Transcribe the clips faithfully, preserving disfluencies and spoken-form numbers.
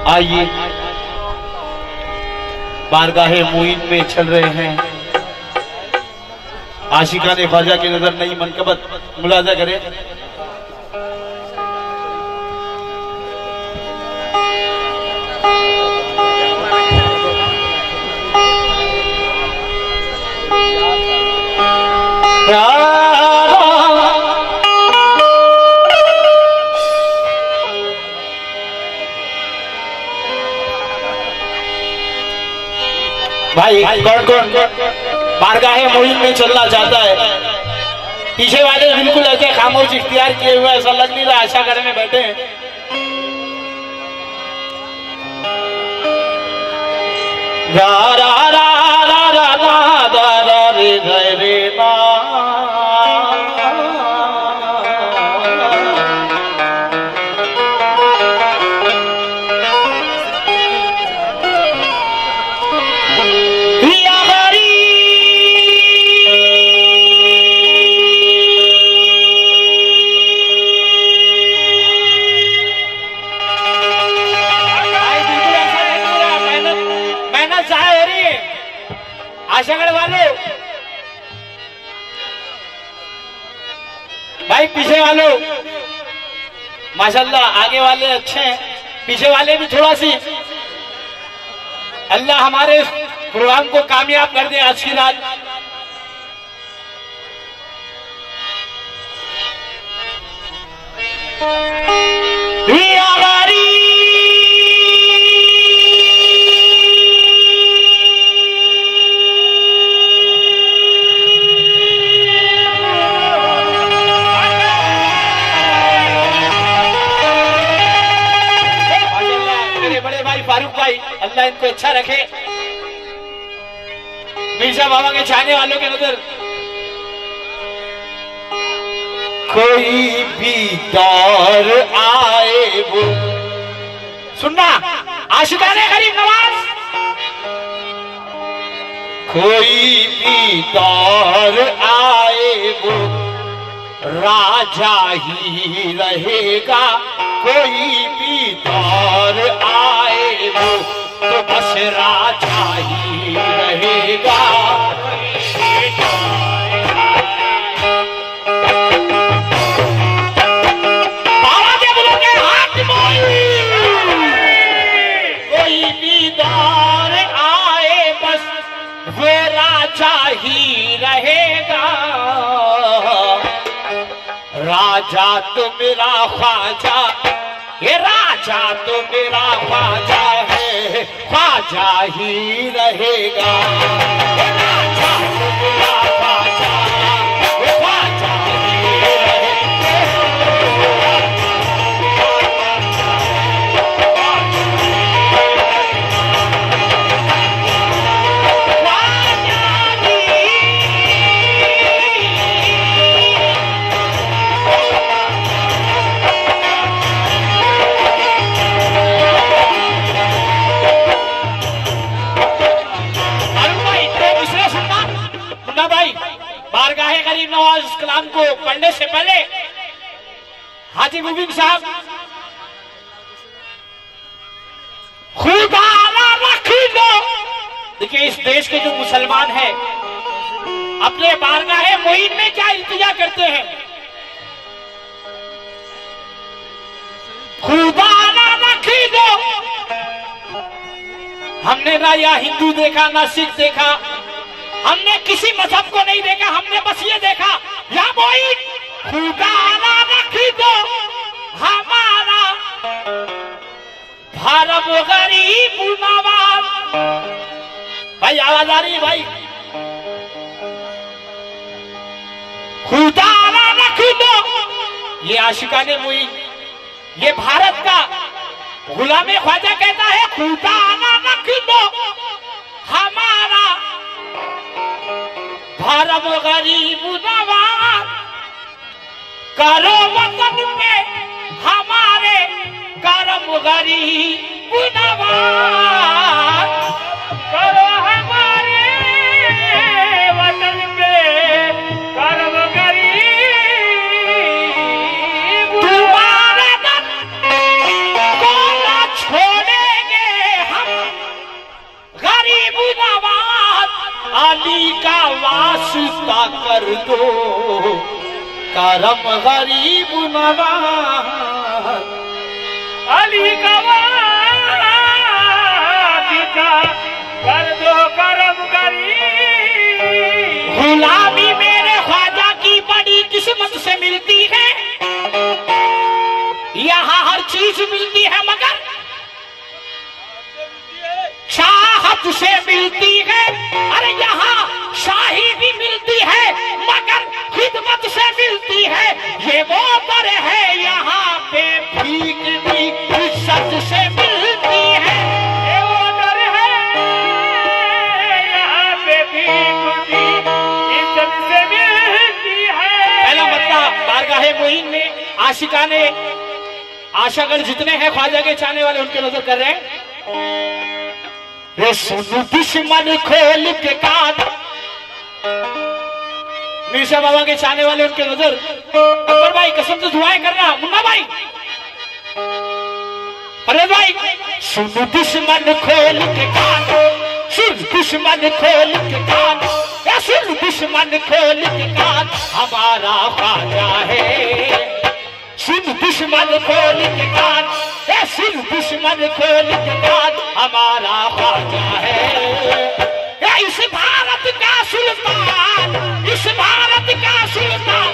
आइए बारगाहे मुईन में चल रहे हैं। आशिका ने ख्वाजा की नजर नई मनकबत मुलाजा करे। भाई कौन कौन बारगाहे मुईन में चलना चाहता है? पीछे वाले बिल्कुल ऐसे खामोश इख्तियार किए हुए, ऐसा लग नहीं रहा आशा करने में बैठे हैं। रा रा रा रा रा रा रा रा रे रे रे ना आशागढ़ वाले भाई, पीछे वालों माशाल्लाह, आगे वाले अच्छे हैं, पीछे वाले भी थोड़ा सी अल्लाह हमारे प्रोग्राम को कामयाब कर दे आज की रात। फारूक भाई अल्लाह इनको अच्छा रखे। मिर्जा बाबा के चाहने वालों के नजर कोई भी दौर आए वो सुनना, आशिकाने गरीब नवाज, कोई भी दौर आए वो राजा ही रहेगा, कोई भी दौर आए वो तो बस राजा ही रहेगा। बाबा के बुलाने हाथ बोली, कोई भी दौर आए बस वो राजा ही रहेगा। राजा तो मेरा ख्वाजा, ये राजा तो मेरा ख्वाजा है, ख्वाजा ही रहेगा। ये राजा तो मेरा ख्वाजा, ये ख्वाजा ही रहेगा। भाई बारगाहे गरीब नवाज कलाम को पढ़ने से पहले हाजी मुबीन साहब खुदा रख लो। देखिए इस देश के जो मुसलमान हैं अपने बारगाहे मुईन में क्या इल्तिजा करते हैं, खुदा रख लो। हमने ना या हिंदू देखा ना सिख देखा, हमने किसी मजहब को नहीं देखा, हमने बस ये देखा या मोईन खुदा रख दो हमारा भारत गरीब नवाज। भाई आवाज आ रही है भाई? खुदा रख दो, ये आशिकाने मुईन, ये भारत का गुलाम ख्वाजा कहता है खुदा रख दो हमारा भारत गरीब नवाज। करो वतन पे हमारे करम गरीब नवाज, करो हमारे वतन पे करम गरीब। तुम्हारा दम को ना छोड़ेगा अता कर दो करम गरीब नवाज। अली का वास्ता कर दो करम गरीब। गुलामी मेरे ख्वाजा की बड़ी किस्मत से मिलती है, यहाँ हर चीज मिलती है मगर चाहत से मिलती है। अरे यहाँ शाही भी मिलती है मगर खिदमत से मिलती है। ये वो दर है यहाँ पे भीख भी इज्जत से मिलती है। ये वो दर है यहाँ पे भीख भी इज्जत से मिलती है। पहला मतलब बारगाहे मोइन में आशिका ने आशागढ़ जितने हैं ख्वाजा के चाहने वाले उनके नजर कर रहे हैं। रे सुन दुश्मन खोल के कान, मिर्जा बाबा के चाहने वाले उनके नजर। अकबर भाई कसम से दुआएं करना, मुन्ना भाई, फरेद भाई। सुन दुश्मन खोल के कान, सुन दुश्मन खोल के कान, सुन दुश्मन खोल के कान, हमारा ख्वाजा है। सुन दुश्मन खोल के कान, सुन दुश्मन खोल के कान, हमारा ख्वाजा है। इस भारत का सुल्तान, इस भारत का सुल्तान।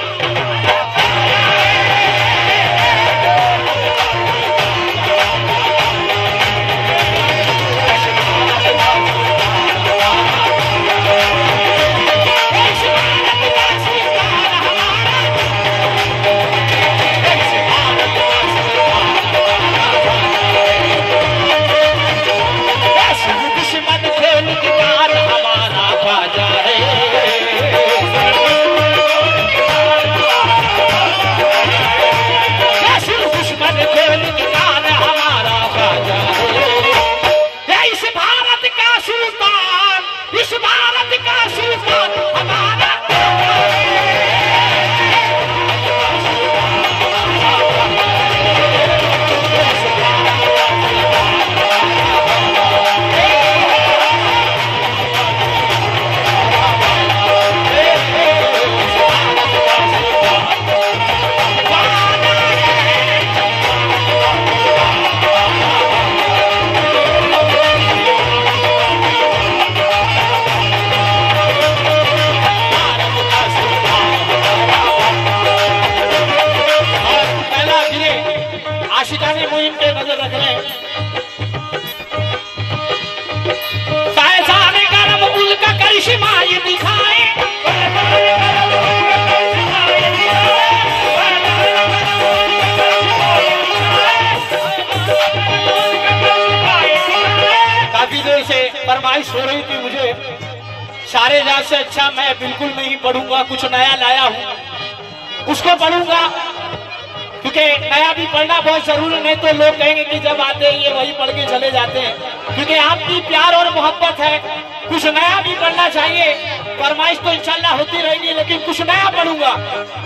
फरमाइश हो रही थी मुझे, सारे रात से अच्छा मैं बिल्कुल नहीं पढ़ूंगा, कुछ नया लाया हूँ उसको पढ़ूंगा, क्योंकि नया भी पढ़ना बहुत जरूरी, नहीं तो लोग कहेंगे कि जब आते हैं ये वही पढ़ के चले जाते हैं। क्योंकि आपकी प्यार और मोहब्बत है, कुछ नया भी पढ़ना चाहिए। फरमाइश तो इंशाल्लाह होती रहेगी, लेकिन कुछ नया पढ़ूंगा।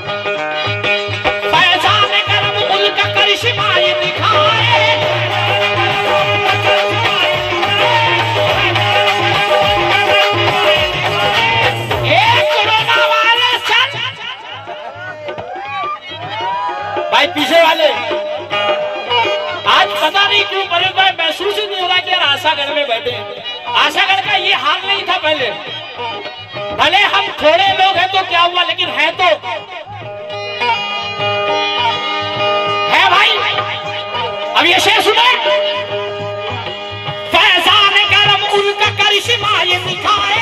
पहचाने करम मुल्क का करिश्मा ये दिखाए, भाई पीछे वाले आज पता नहीं क्यों परेश भाई महसूस ही नहीं हो रहा कि यार आशागढ़ में बैठे हैं। आशागढ़ का ये हाल नहीं था पहले, भले हम थोड़े लोग हैं तो क्या हुआ, लेकिन है तो है भाई। अब ये शेर सुने, फैजान करम उनका करिश्मा ये दिखाए,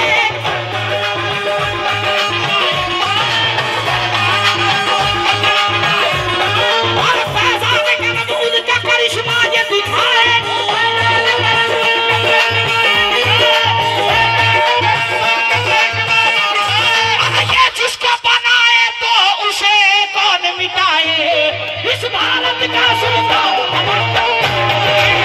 करिश्मा ये दिखाए, ये जिसको बनाए तो उसे कौन मिटाए, इस भारत का सुल्तान।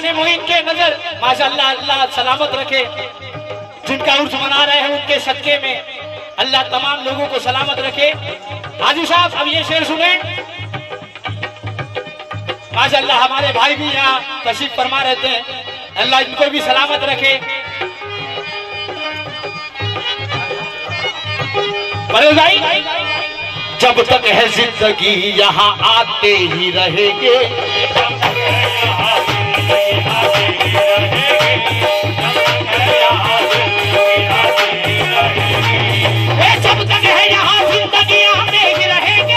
आशिकाने मोइन के नजर माशाअल्लाह अल्लाह सलामत रखे। जिनका उर्स मना रहे हैं उनके सदके में अल्लाह तमाम लोगों को सलामत रखे। हाजी साहब अब ये शेर सुने। माशाअल्लाह हमारे भाई भी यहाँ तशरीफ फरमा रहते हैं, अल्लाह इनको भी सलामत रखे। भाई जब तक है जिंदगी यहाँ आते ही रहेंगे, जब तक है यहाँ जिंदगी आते ही रहेंगे।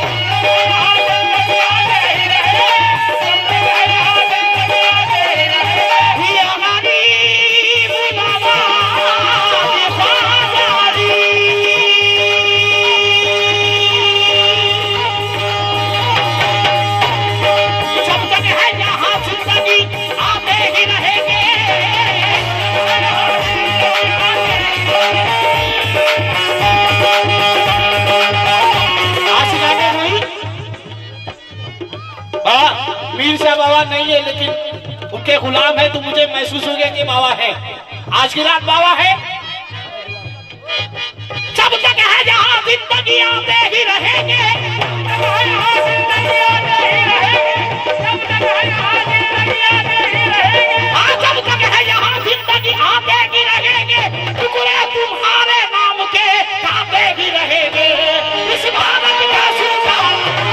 मीर साहब बाबा नहीं है लेकिन उनके गुलाम है तो मुझे महसूस हो गया कि बाबा है। आज की रात बाबा है। जब तक है जहां जिंदगी आते ही रहेंगे, जब तक है यहाँ जिंदगी आते ही रहेंगे, टुकड़े तुम्हारे नाम के गाते ही रहेंगे। इस भारत का सुल्तान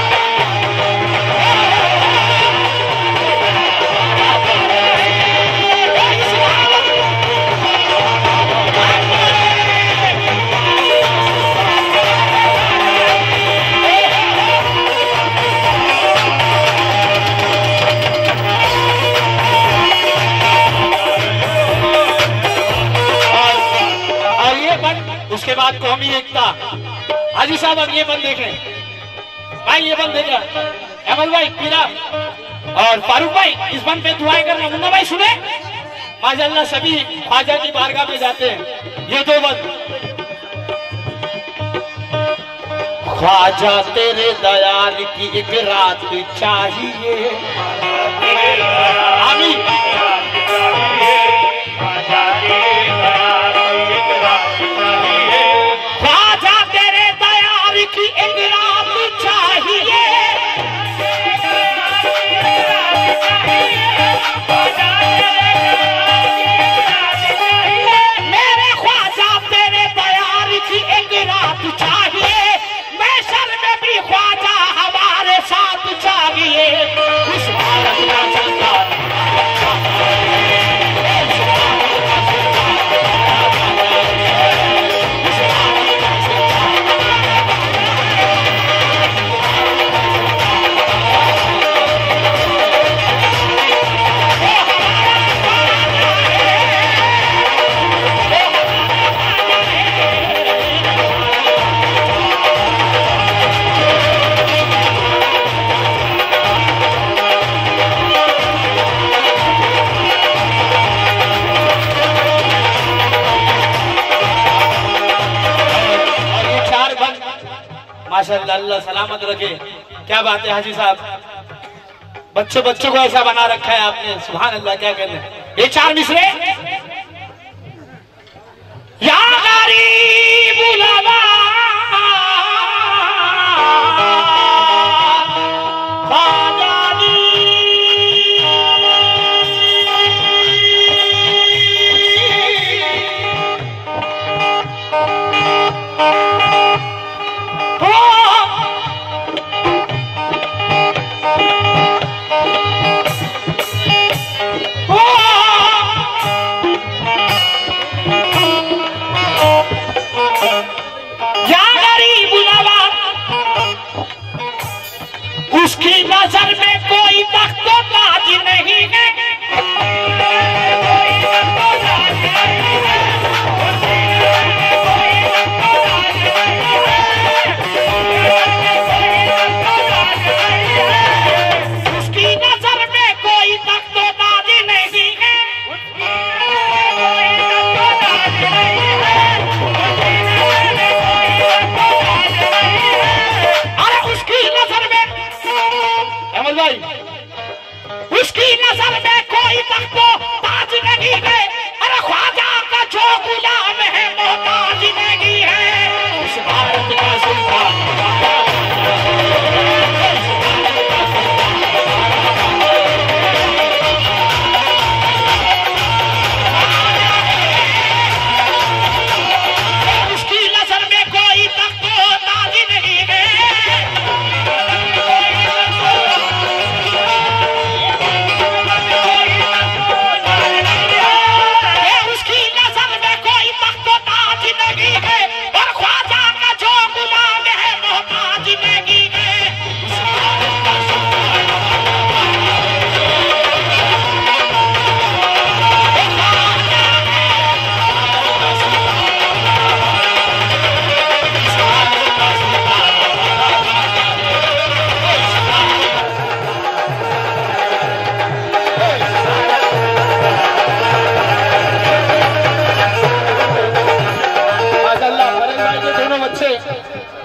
उसके बाद कौमी एकता। हाजी साहब अब ये बंद देखें भाई, ये बंद देखें अहमद भाई पीरा और फारूक भाई, इस बंद पे दुआएं करना। मुन्ना भाई सुने, माशाअल्लाह सभी ख्वाजा की बारगाह में जाते हैं। ये दो बंद। ख्वाजा तेरे दयाल की एक रात चाहिए, आमीन। की एक रात चाहिए, मेरे ख्वाजा तेरे दयाल की एक रात चाहिए। मैं सर में भी ख्वाजा हमारे साथ चाहिए। इस भारत का सरकार माशाअल्लाह अल्लाह सलामत रखे। क्या बात है हाजी साहब, बच्चों बच्चों को ऐसा बना रखा है आपने, सुभान अल्लाह। क्या कहते हैं ये चार मिसरे। या गरीब बुलावा उसकी नजर में कोई तख्तो ताज नहीं है, उसकी नजर में कोई तख्तो ताज नहीं है, अरे उसकी नजर में अहमद भाई, उसकी नजर में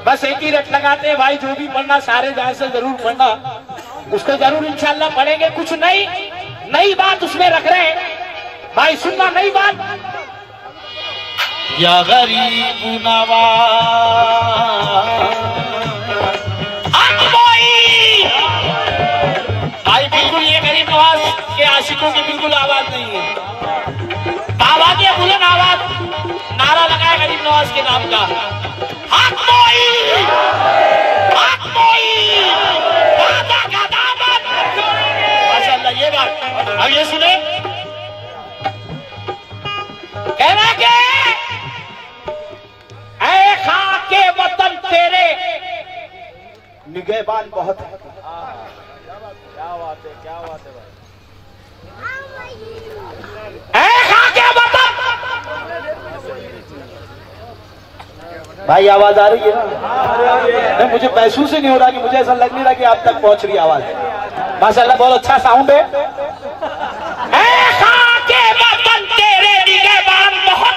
बस एक ही रट लगाते हैं भाई, जो भी पढ़ना सारे जहां से जरूर पढ़ना, उसको जरूर इंशाल्लाह पढ़ेंगे। कुछ नई नई बात उसमें रख रहे हैं भाई, सुनना नई बात। या गरीब नवाज भाई, बिल्कुल ये गरीब नवाज के आशिकों की बिल्कुल आवाज नहीं है। बाबा की बुलंद आवाज नारा लगाए गरीब नवाज के नाम का। हक मोई, हक मोई, वादा का दामन। माशाअल्लाह, ये बात। अब ये सुने, कहना के ऐ खाके वतन तेरे निगहबान बहुत है। क्या बात है, क्या बात है भाई। ऐ खाके वतन, भाई आवाज आ रही है ना? नहीं, मुझे महसूस ही नहीं हो रहा, कि मुझे ऐसा लग नहीं रहा कि आप तक पहुंच रही है आवाज। माशाअल्लाह, बहुत अच्छा साउंड है। ऐ खाके वतन तेरे निगहबान बहुत,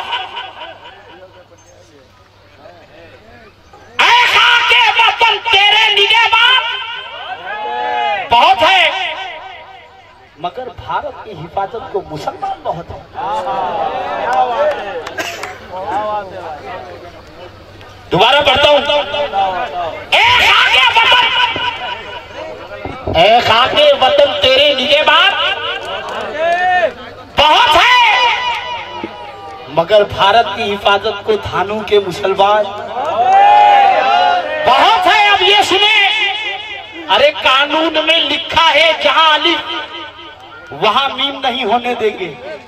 ऐ खाके वतन तेरे निगहबान बहुत है, मगर भारत की हिफाजत को मुसलमान बहुत है। क्या बात है, क्या बात है भाई। दोबारा पढ़ता हूं। ए खाके वतन, ए खाके वतन तेरे निगहबान बहुत है, मगर भारत की हिफाजत को थानों के मुसलमान बहुत है। अब ये सुने, अरे कानून में लिखा है जहां अलिफ वहां मीम नहीं होने देंगे।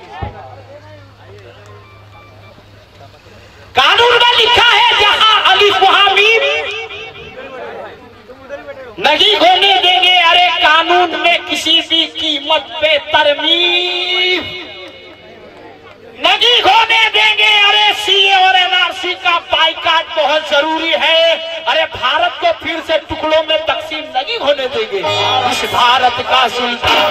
कानून में लिखा है जहां अलिफ वहां मीम नहीं होने देंगे। अरे कानून में किसी भी कीमत पे तरमीम नहीं होने देंगे। अरे सीए और एनआरसी का बाइकाट बहुत जरूरी है। अरे भारत को फिर से टुकड़ों में तकसीम नहीं होने देंगे। इस भारत का सुल्तान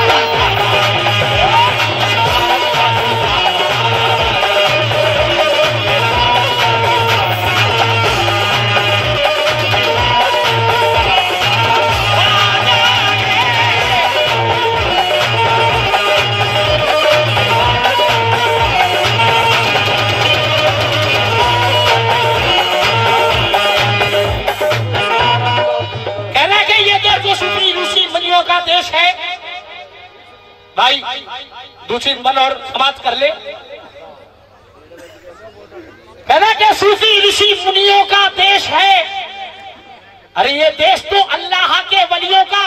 का देश है भाई। दूसरी मन और समाज कर ले, कहना कि सूफी ऋषि मुनियों का देश है। अरे ये देश तो अल्लाह के वलियों का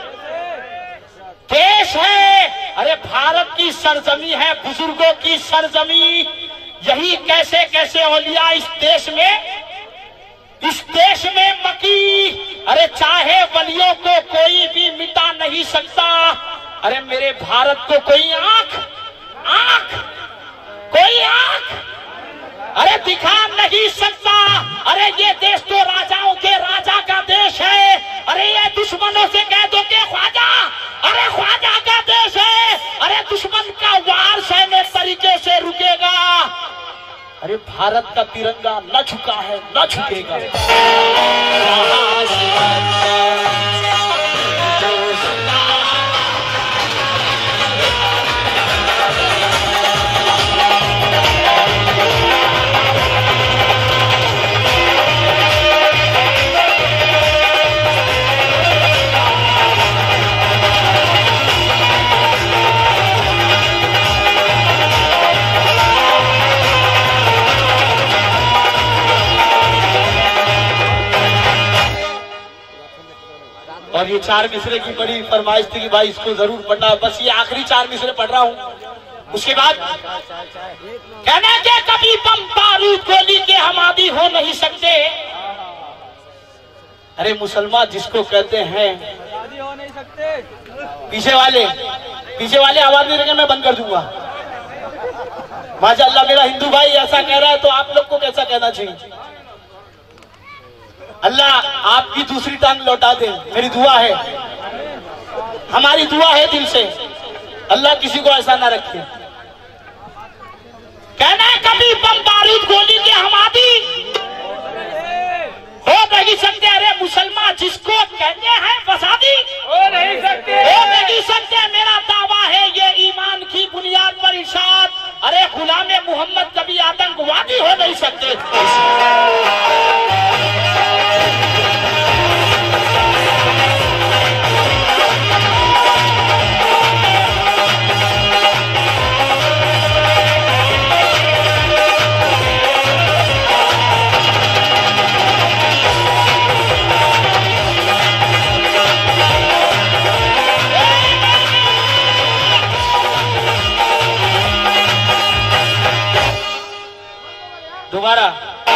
देश है। अरे भारत की सरजमी है, बुजुर्गों की सरजमी। यही कैसे कैसे औलिया इस देश में इस देश में मकी। अरे चाहे वलियों को कोई भी मिटा नहीं सकता। अरे मेरे भारत को कोई आंख आंख कोई आंख अरे दिखा नहीं सकता। अरे ये देश तो राजाओं के राजा का देश है। अरे ये दुश्मनों से कह दो कि ख्वाजा, अरे ख्वाजा का देश है। अरे दुश्मन का वार सहने तरीके से रुकेगा। अरे भारत का तिरंगा न झुका है, न झुकेगा। और ये चार मिसरे की बड़ी फरमाइश थी कि भाई इसको जरूर पढ़ना। बस ये आखिरी चार मिसरे पढ़ रहा हूँ, उसके बाद कहना क्या कभी बम बारूद गोली के हम आदी हो नहीं सकते। अरे मुसलमान जिसको कहते हैं आदी हो नहीं सकते। पीछे वाले पीछे वाले आवाज नहीं देंगे, मैं बंद कर दूंगा। माशाअल्लाह मेरा हिंदू भाई ऐसा कह रहा है तो आप लोग को कैसा कहना चाहिए। अल्लाह आपकी दूसरी टांग लौटा दे, मेरी दुआ है, हमारी दुआ है दिल से। अल्लाह किसी को ऐसा ना रखे। कहना है कभी बम बारूद गोली के हम आदी हो मोहम्मद कभी आतंकवादी हो नहीं सकते। दोबारा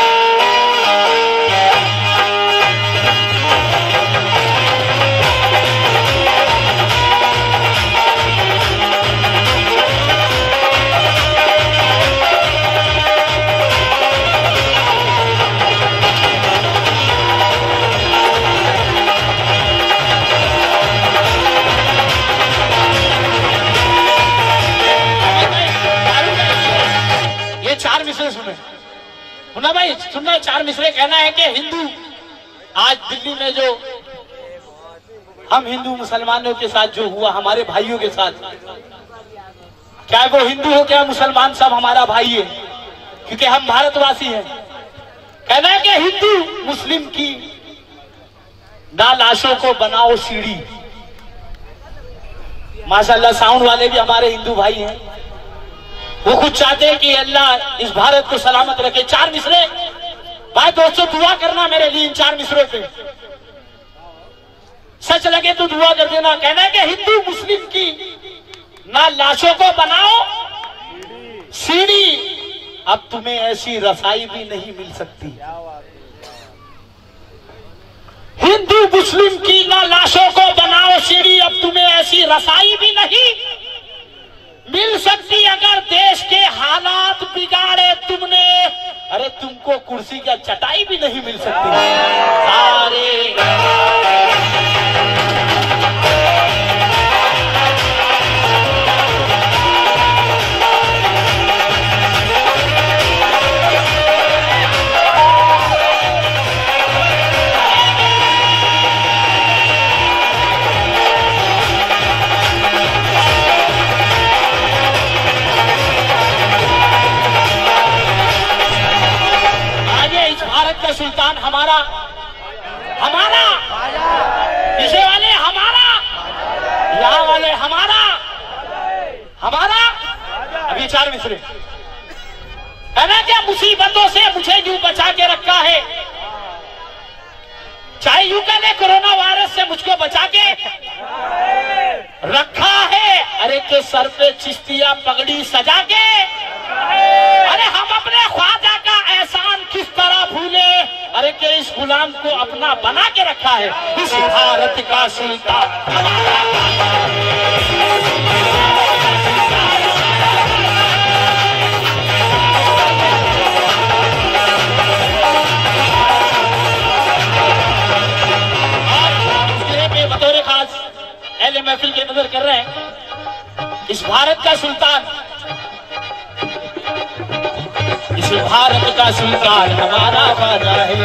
ये चार मिसरे सुने सुना भाई, सुनना चार मिसरे। कहना है कि हिंदू आज दिल्ली में जो हम हिंदू मुसलमानों के साथ जो हुआ, हमारे भाइयों के साथ, क्या वो हिंदू हो क्या मुसलमान, सब हमारा भाई है क्योंकि हम भारतवासी हैं। कहना है कि हिंदू मुस्लिम की ना लाशों को बनाओ सीढ़ी। माशाल्लाह साउंड वाले भी हमारे हिंदू भाई हैं, वो खुद चाहते हैं कि अल्लाह इस भारत को सलामत रखे। चार मिसरे भाई दोस्तों दुआ करना मेरे लिए इन चार मिसरों पे, सच लगे तो दुआ कर देना। कहना है कि हिंदू मुस्लिम की ना लाशों को बनाओ सीढ़ी, अब तुम्हें ऐसी रसाई भी नहीं मिल सकती। हिंदू मुस्लिम की ना लाशों को बनाओ सीढ़ी, अब तुम्हें ऐसी रसाई भी नहीं मिल सकती। अगर देश के हालात बिगाड़े तुमने, अरे तुमको कुर्सी का चटाई भी नहीं मिल सकती। सारे सुल्तान हमारा हमारा पीछे वाले हमारा, यहाँ वाले हमारा हमारा। अभी चार मिसरे है ना, क्या मुसीबतों से मुझे यूं बचा के रखा है, चाहे यूं कह ले कोरोना वायरस से मुझको बचा के रखा है। अरे के सर पे चिश्तिया पगड़ी सजा के, अरे हम अपने ख्वाजा का एहसान किस तरह भूले। अरे के इस गुलाम को अपना बना के रखा है इस भारत का सुल्तान। बतौर खास अहले महफिल के नजर कर रहे हैं इस भारत का सुल्तान, इस भारत का सुल्तान हमारा बाजा है।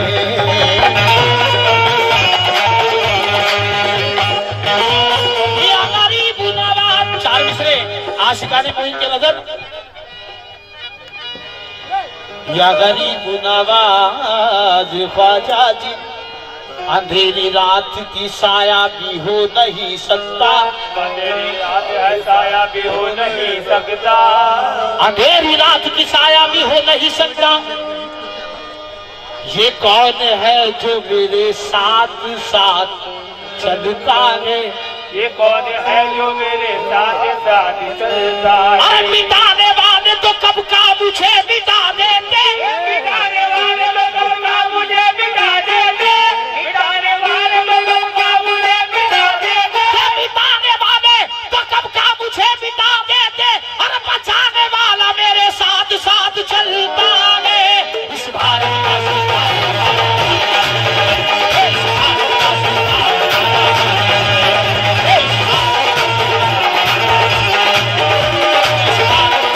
ये गरीब नवाज चार मिसरे आशिकाने मोइन के नजर। या गरीब नवाज ख्वाजा जी, अंधेरी रात की साया भी हो नहीं सकता, अंधेरी रात है साया भी हो नहीं सकता, अंधेरी रात की साया भी हो नहीं सकता। ये कौन है जो मेरे साथ साथ चलता है, ये कौन है जो मेरे साथ साथ चलता है। अरे मिटाने वाले तो कब का मुझे मिटा देते, मिटाने वाले तो कब का मुझे मिटा देते, मिटाने वाले तो कब का मुझे मिटा देते, मिटाने वाले तो कब का मुझे मिटा देते। अरे बचाने वाला मेरे साथ साथ चलता है इस भारत का सुल्तान। इस भारत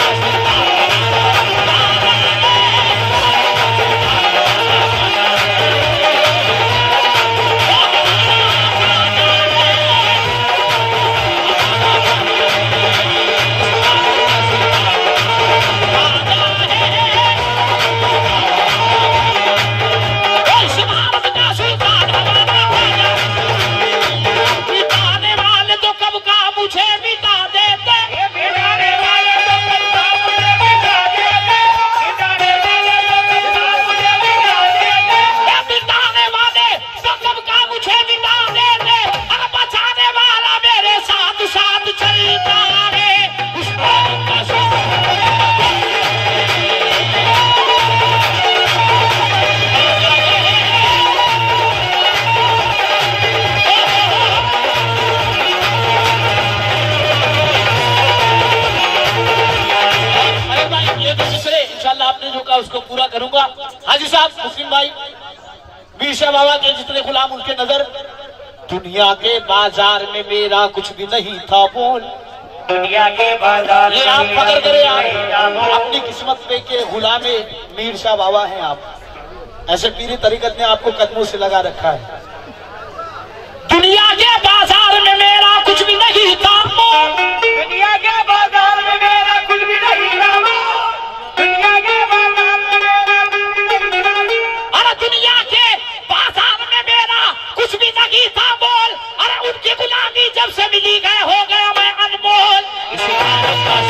माशाल्लाह आपने जो कहा उसको पूरा करूंगा। हाजी साहब, मुस्लिम भाई, मीरशाह बाबा के जितने गुलाम उनके नजर, दुनिया के बाजार में मेरा कुछ भी नहीं था बोल, दुनिया के बाजार ये आप पकड़ करे आप अपनी किस्मत पे के गुलामे मीरशाह बाबा हैं आप। ऐसे पीरी तरीकत ने आपको कदमों से लगा रखा है। दुनिया के बाजार में मेरा कुछ भी नहीं था, दुनिया के बाजार में मेरा कुछ भी नहीं था, दुनिया के बाजार में मेरा कुछ भी नहीं था, अरे दुनिया के बाजार में मेरा कुछ भी नहीं था बोल, अरे उनकी गुलामी जब से मिली गए हो गया मैं अनमोल। इसी भारत का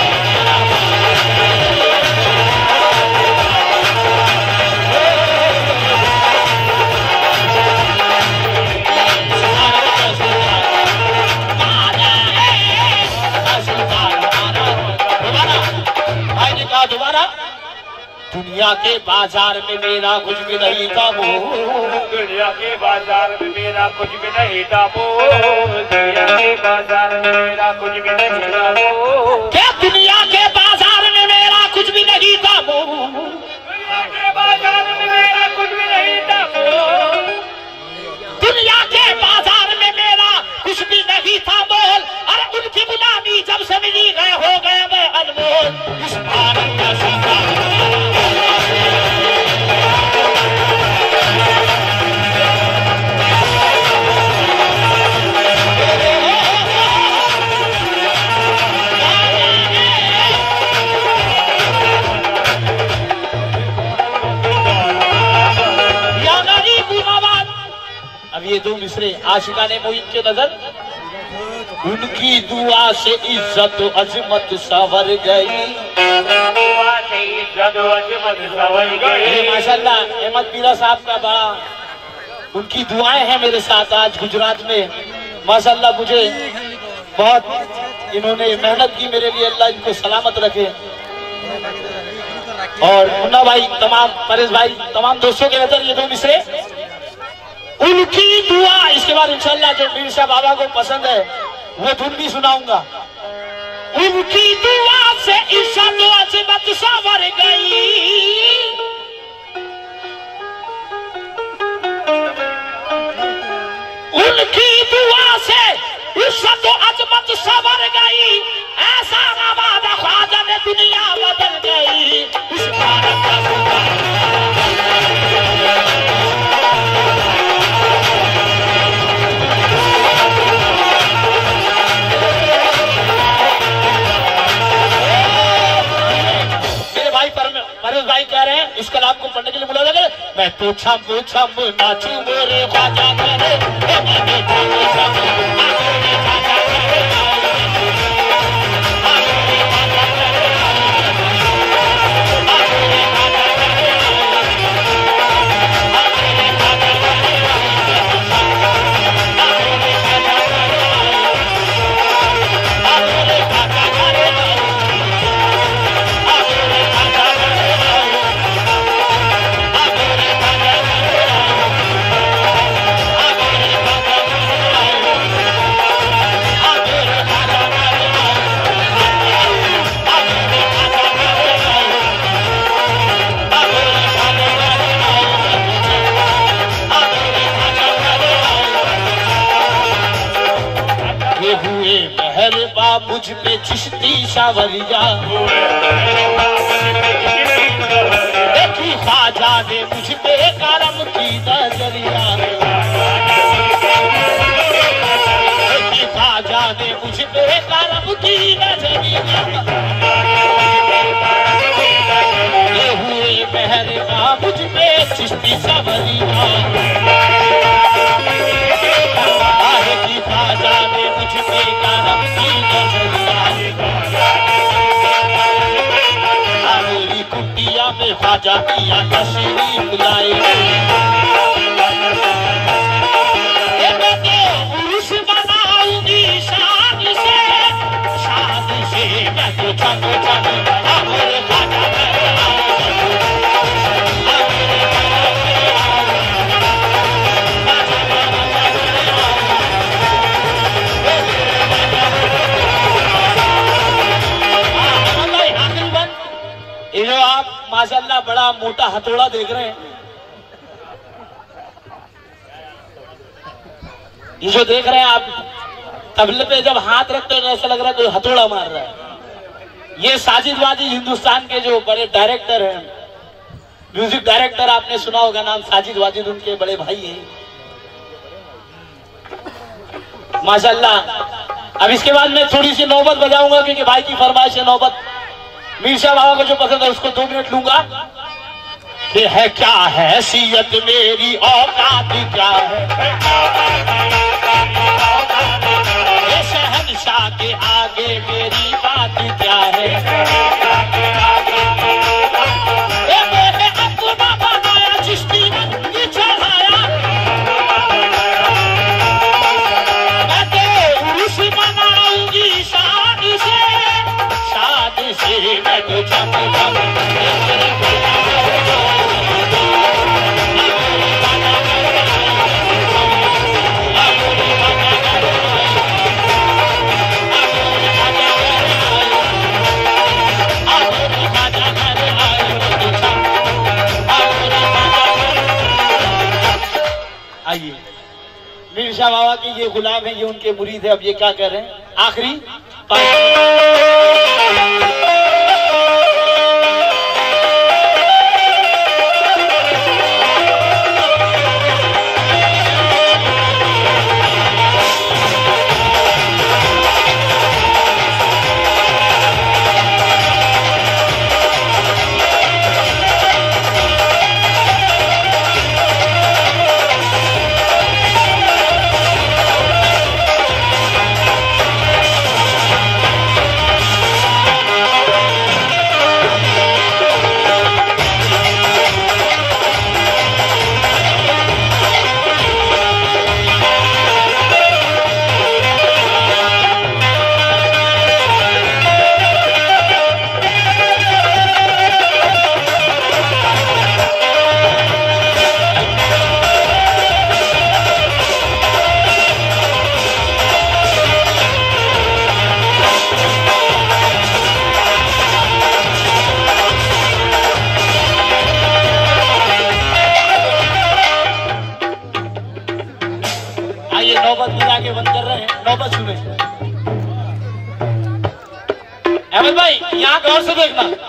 दोबारा, दुनिया के बाजार में मेरा कुछ भी नहीं था वो, दुनिया के बाजार में मेरा कुछ भी नहीं था वो, दुनिया के बाजार में मेरा कुछ भी नहीं था वो, क्या दुनिया के बाजार में मेरा कुछ भी नहीं था वो, दुनिया के बाजार में मेरा कुछ भी नहीं था वो, दुनिया के बाजार में मेरा कुछ भी नहीं था बोल, अरे उनकी गुलामी जब से मिली गए हो गए मैं अनमोल। इस भारत का सीता अब ये दो मिसरे आशिकाने मोइन के नजर, उनकी दुआ से इज्जत अजमत सवर गई, दुआ से इज्जत अजमत सवर गई, माशाल्लाह अहमद पीरा साहब का बड़ा उनकी दुआएं हैं मेरे साथ आज गुजरात में। माशाल्लाह मुझे बहुत इन्होंने मेहनत की मेरे लिए, अल्लाह इनको सलामत रखे। और मुन्ना भाई, तमाम परेश भाई, तमाम दोस्तों के नजर ये दो मिसरे, उनकी दुआ। इसके बाद इंशाल्लाह जो मीरशाह बाबा को पसंद है वो धुन भी सुनाऊंगा। उनकी दुआ से इज्जत अजमत सवर गई, उनकी दुआ से इज्जत अजमत सवर गई, ऐसा नवाज़ा ख्वाजा ने दुनिया बदल गई। इस भारत का परेश भाई कह रहे हैं इस कलाम को पढ़ने के लिए बुला लगे, मैं तो छम छम नाचू मेरे ख्वाजा करे, मुझ पे चिश्ती सावरिया, देखी ख्वाजा ने मुझ पे करम की नजरिया, देखी ख्वाजा ने मुझ पे करम की नजरिया, ये हुए मेहरबा मुझ पे चिश्ती सावरिया, देखी ख्वाजा ने मुझ पे करम की कुटिया में ख्वाजा किया तशरीफ लाए, उर्स मनाऊंगी शान से, शान से मैं तो चलो चलो ये जो आप माशाल्लाह बड़ा मोटा हथौड़ा देख रहे हैं, ये जो देख रहे हैं आप, तबले पे जब हाथ रखते हो तो ऐसा लग रहा है कोई हथौड़ा मार रहा है। ये साजिद वाजिद हिंदुस्तान के जो बड़े डायरेक्टर हैं, म्यूजिक डायरेक्टर, आपने सुना होगा नाम साजिद वाजिद, उनके बड़े भाई हैं माशाल्लाह। अब इसके बाद मैं थोड़ी सी नौबत बजाऊंगा क्योंकि भाई की फरमाइश है नौबत। मीर शाह बाबा को जो पसंद है उसको दो मिनट लूंगा। कि है क्या हैसियत मेरी औकात क्या है, ये शहंशाह के आगे मेरी बात क्या है। ये मेरे अपना बनाया चिश्ती ने चढ़ाया, मैं तो उर्स मनाऊंगी शादी से, शादी से मैं तो जम जम आइए। मीर शाह बाबा के ये गुलाम है, ये उनके मुरीद है। अब ये क्या कर रहे हैं, आखिरी नौबत बुला के बंद कर रहे हैं। नौबत सुने अहमद भाई, यहाँ गौर से देखना।